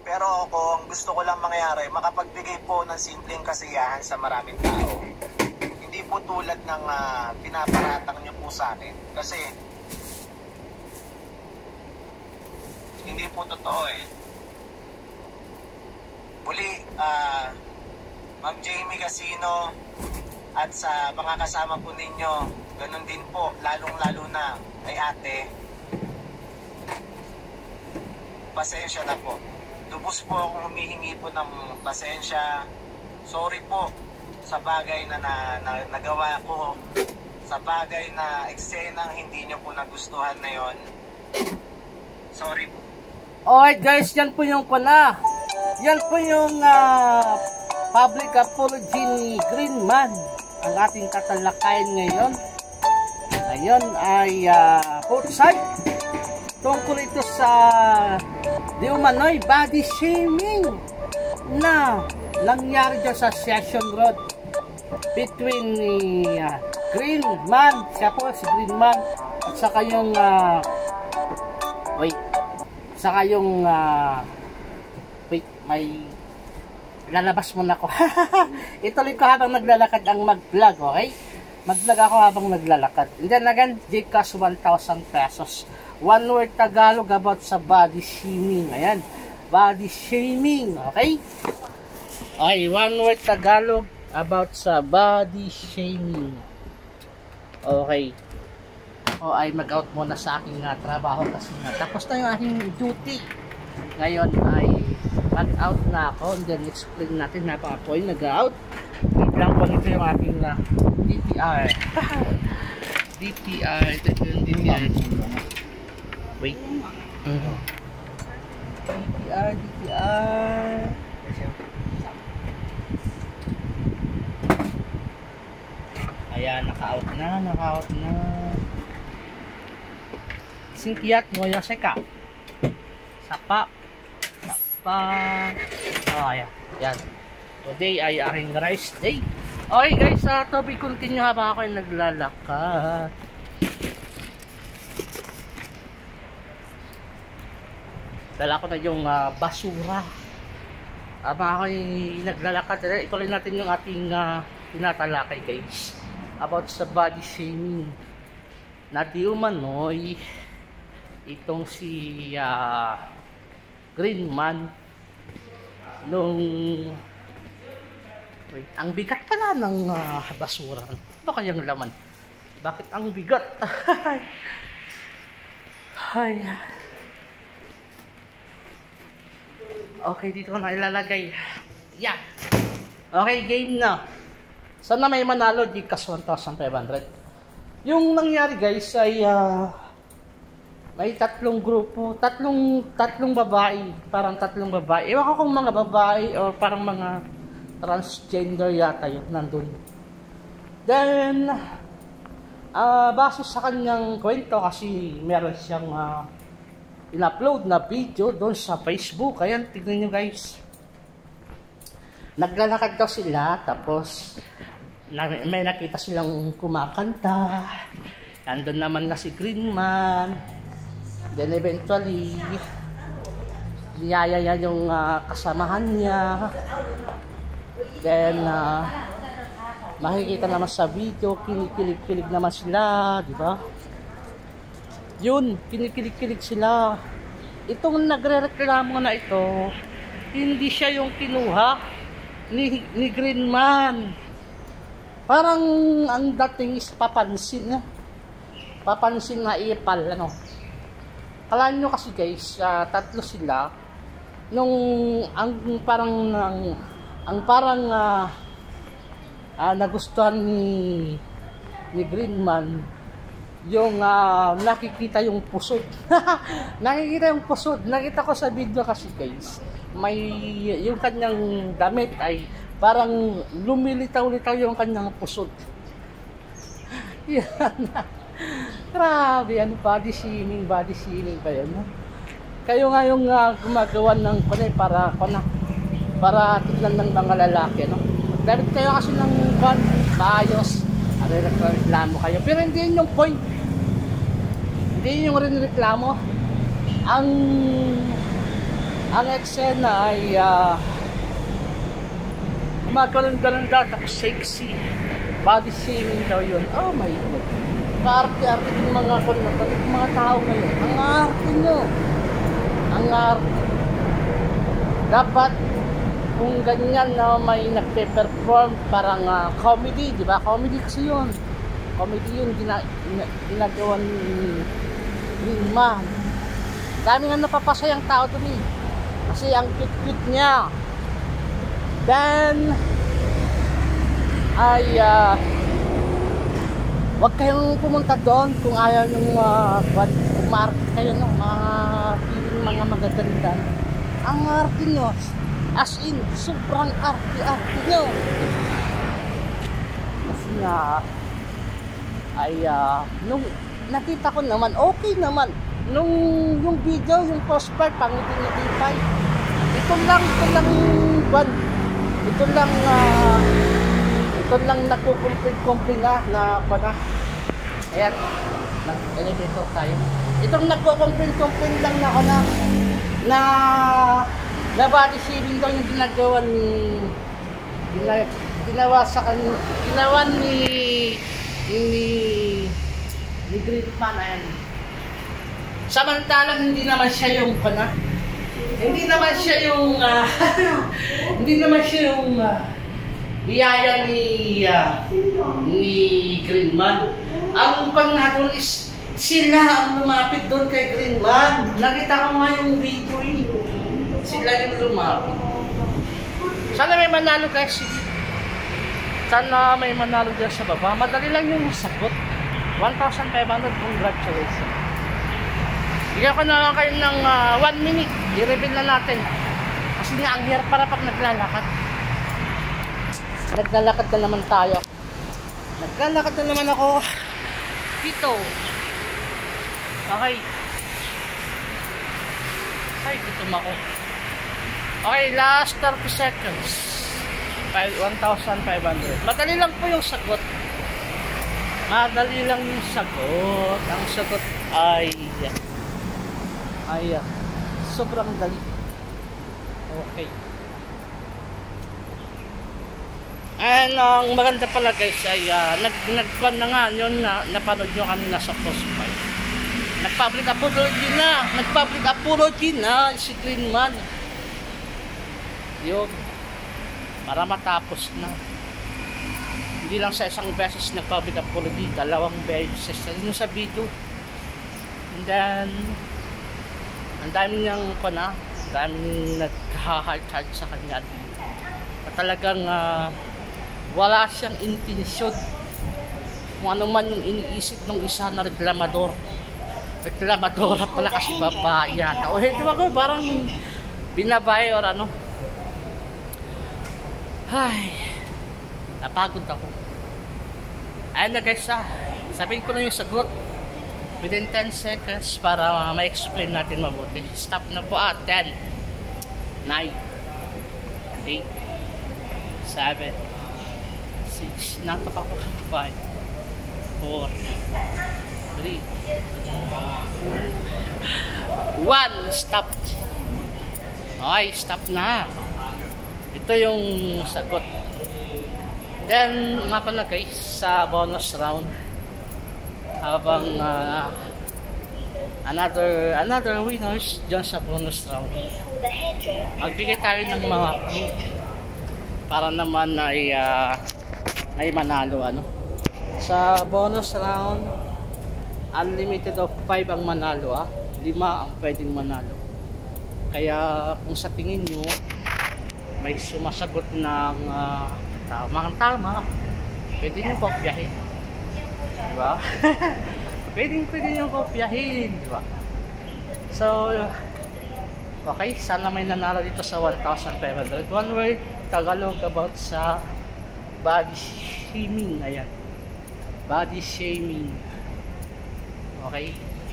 Pero ako, ang gusto ko lang mangyari, makapagbigay po ng simpleng kasiyahan sa maraming tao. Hindi po tulad ng pinaparatang nyo po sa akin. Kasi, hindi po totoo eh. Muli, Ma'am Jamie Casino at sa mga kasama po ninyo, ganun din po, lalong-lalo na kay ate. Pasensya na po. Lubos po akong humihingi po ng pasensya. Sorry po sa bagay na nagawa ko, sa bagay na eksenang hindi nyo po nagustuhan na yon. Sorry po. Alright guys, yan po yung kuna. Yan po yung public apology ni Greenman. Ang ating katalakayan ngayon. Ngayon ay both side. Tungkol ito sa di umano'y body shaming na nangyari dyan sa Session Road between ni Greenman, siya po si Greenman, at saka yung saka yung wait, may lalabas muna ako. Ituloy ko habang naglalakad ang mag-vlog, okay? Mag-vlog ako habang naglalakad. And then again, Gcash 1,000 pesos. One word Tagalog about sa body shaming. Ayan, body shaming, okay? Okay, one word Tagalog about sa body shaming. Okay. O ay mag-out muna sa aking trabaho kasi tapos na yung aking duty. Ngayon ay mag-out na ako and then explain natin na pa ako ay nag-out. Lang po nito yung aking DTR. DTR, ito yung DTR. Wait. DTR. Ayan, naka-out na. Singkiat mo yung seka. Sapa. Oh, ayan. Yan. Today ay aking rice day. Okay guys, to be continue habang ako ay naglalakad. Dala ko na yung basura. Habang ako ay naglalakad, ituloy natin yung ating tinatalakay guys. About sa body shaming. Na di umano'y itong si Greenman nung wait, ang bigat pala ng basura. Ano kayang laman? Bakit ang bigat? Ay. Okay, dito ko na ilalagay. Yeah. Okay, game na. Sana may manalo, Gcash 1,500. Yung nangyari guys ay may tatlong grupo, tatlong babae, parang tatlong babae. Ewan ko kung mga babae o parang mga transgender yata yun nandun. Then base sa kanyang kwento kasi meron siyang in-upload na video doon sa Facebook. Ayan, tignan nyo guys. Naglalakad daw sila tapos may nakita silang kumakanta. Nandun naman na si Greenman. Then eventually niyaya yung kasamahan niya. Then makikita naman sa video, kinikilig-kilig naman sila, di ba? Yun, kinikilig-kilig sila. Itong nagrereklamo na ito, hindi siya yung kinuha ni Greenman. Parang ang dating is papansin na ipal, ano. Kalaan nyo kasi guys, tatlo sila. Nung ang parang nagustuhan ni Greenman yung nakikita yung pusod. Nakikita yung pusod. Nakita ko sa video kasi guys, may yung kanyang damit ay parang lumilitaw-litaw yung kanyang pusod. Yan. Grabe, ano, body shaming ba yun? Kayo nga yung gumagawa ng kunay para tignan ng mga lalaki, no? Dapat kayo kasi ng maayos, reklamo kayo. Pero hindi yun yung point. Hindi yung rin reklamo. Ang eksena ay gumagano'n-ganon daw, tapos sexy. Body shaming daw yun. Oh my God. Kaarte-arte yung mga tao ngayon. Ang arte nyo. Ang arte. Dapat kung ganyan na may nagpe-perform parang comedy, di ba? Comedy kasi yun. Comedy yun ginagawa ni Ima. Dami nga napapasayang tao dun eh. Kasi ang cute-cute niya. Then ay wag kayong pumunta doon kung ayaw yung kumarte kayo ng mga magaganda. Ang arte nyo, as in sobrang arte nyo. Kasi nga ay nung nakita ko naman okay naman nung yung video, yung post part pangiti-ngiti pa. Ito lang nagkukumplit na pala. Ayan, nag-elevator tayo. Itong nagkukumplit lang na ako na body shaming daw yung ginawa ni Great Man. Ayan. Samantalang hindi naman siya yung biyaya ni Green Man. Ang pangatol is sila ang lumapit doon kay Green Man. Nakita ko nga yung video eh. Sila yung lumapit. Sana may manalo guys. Sana may manalo dyan sa baba. Madali lang yung sagot. 1,500. Congratulations. Bigyan ko na lang kayo ng 1 minute. I-reveal na natin. Kasi nga ang hirap para pag naglalakad. Naglalakad na naman tayo. Naglalakad na naman ako dito. Okay. Ay, gutom ako. Okay, last 30 seconds. 1,500. Madali lang po yung sagot. Madali lang yung sagot. Ang sagot ay sobrang dali. Okay. And ang maganda pala guys ay nag-con na nga yun na napanood nyo kanina sa Crossfire. Nag-public apology na si Green Man. Yun. Para matapos na. Hindi lang sa isang beses nag-public apology, 2 beses yun sa video. And then ang dami niyang ang daming nag-hard sa kanya. Talagang wala siyang intensyon kung ano man yung iniisip ng isa na reklamadora pala kasi babae yata o hindi ba ko parang binabae or ano. Ay, napagod ako. Ayun na guys, sabihin ko na yung sagot within 10 seconds para ma-explain natin mabuti. Stop na po 10 9 8 7 6, napak ako 5 4 3 1, stop. Okay, stop na. Ito yung sagot. Then nga pala guys, sa bonus round habang another winners dyan sa bonus round, magbigay tayo ng mga clue para naman ay may manalo sa bonus round. Unlimited of 5 ang manalo 5 ang pwedeng manalo. Kaya kung sa tingin nyo may sumasagot ng tama, pwede nyo kopyahin, diba? pwede nyo kopyahin, diba? So okay, sana may nanalo dito sa 1,500. One word Tagalog about sa body shaming. Ayan, body shaming. Okay,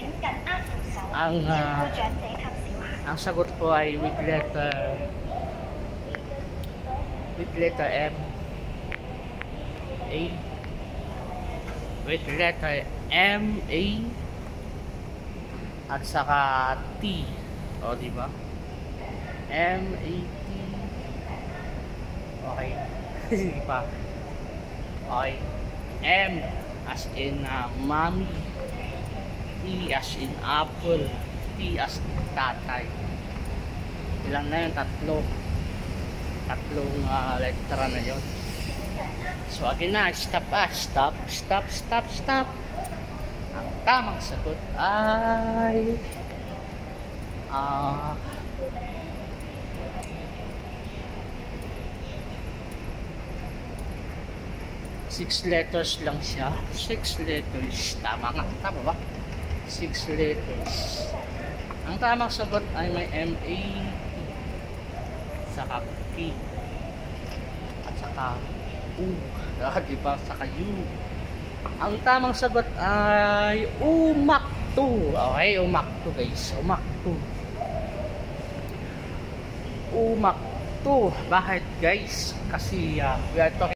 ang sagot po ay with letter M A, with letter M A at saka T, o diba? M-A-T. Okay. Sige pa. Okay. M as in mommy. E as in apple. T as in tatay. Ilan na yun? Tatlong letra na yun. So again na, stop. Ang tamang sagot ay 6 letters lang siya. 6 letters. Tama nga. Tama ba? 6 letters. Ang tamang sagot ay may M-A, saka P, at saka U. Diba? Saka U. Ang tamang sagot ay umakto. Okay, umakto guys. Umakto. Bakit guys? Kasi we are talking